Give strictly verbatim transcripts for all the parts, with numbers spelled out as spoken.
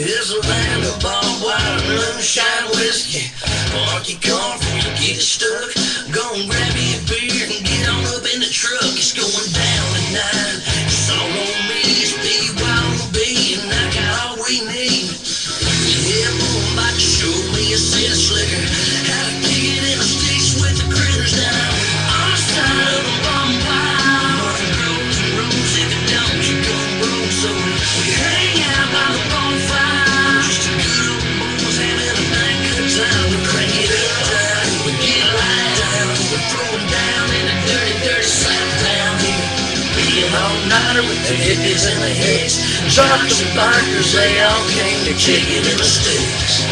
It's a land of barbed wire and moonshine whiskey. Park your car before you get stuck. Go and grab you a beer and get on up in the truck. It's going down tonight. It's all on me. It's B Y O B and I got all we need. Yeah, boy, I'm about to show me a set of slicker. How to kick it in the sticks with the critters down our side of the barbed wire. Nothing grows and rolls if it don't, you go broke. So we hang out by the bonfire. Just a good old boys having a night good time. We crank it up down, we get light down. We're throwing down in the dirty, dirty south down here. Being all-nighter with the hippies and the hicks. Trucks and bikers, they all came to kick it in the sticks.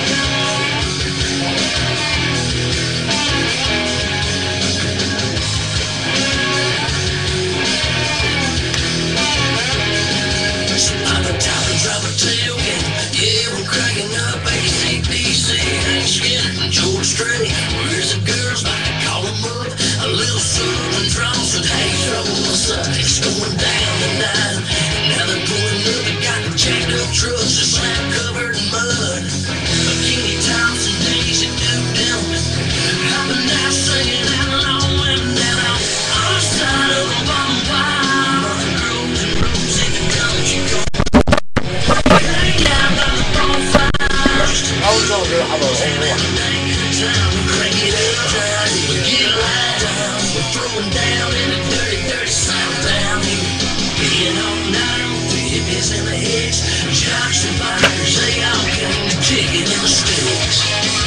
I'm a top and drop a tailgate. Yeah, we're cracking up A C D C. Hank Skinner from George Strait. Where's the girls? Like to call them up. A little southern draw said, hey, trouble, what's up? It's going down tonight. Now they're pulling up and got the jacked up trucks just slap covered in mud. Bikini tops and Daisy Duke down. Hopping out singing outlaw women down on our side of the barbed wire. Nothing grows and grows if it don't, you go. Hang out by the bonfire. I was gonna do it. I was gonna do it. We crank it up down, we get light down. We're throwing down in the dirty, dirty south down here. Being all night with the hippies and the hicks. Jocks and bikers, they all came to kick it in the sticks.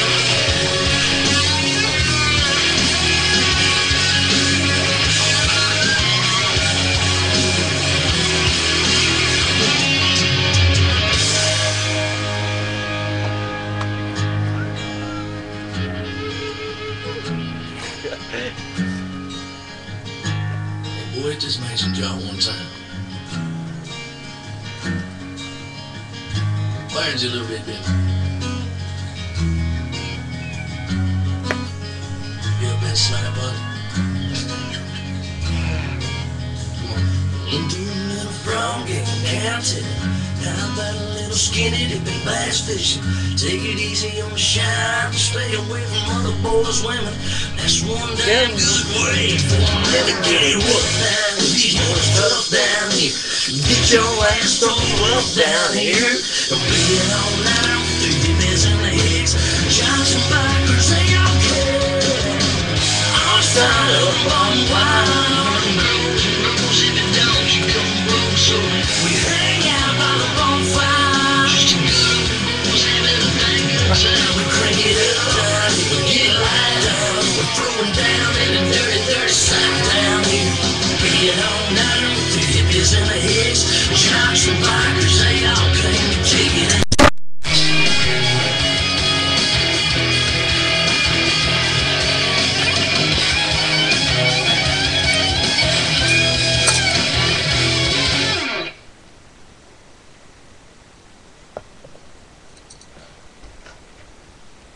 Boy, it just made some jaw one time. Burns you a little bit, baby. You ever been smacked, bud? Come on. Into the middle frog getting counted. How about a little skinny dipping bass fishing? Take it easy on the shine. Stay away from other boys' women. That's one damn good way for them to get it whooped down. These boys tough down here. Get your ass thrown up down here. Being all night with the hippies and the hicks. Jocks and bikers, they all care. Our side of the barbed wire. Nothing grows and grows if it don't, you come broke. So we have